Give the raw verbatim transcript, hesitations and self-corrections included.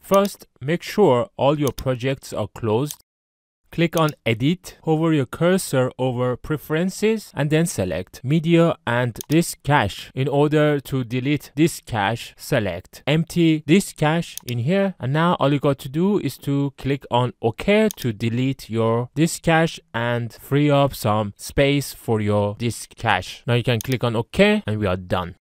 First, make sure all your projects are closed. Click on Edit, hover your cursor over Preferences, and then select Media and Disk Cache. In order to delete this cache, select Empty Disk Cache in here, and now all you got to do is to click on OK to delete your disk cache and free up some space for your disk cache. Now you can click on OK and we are done.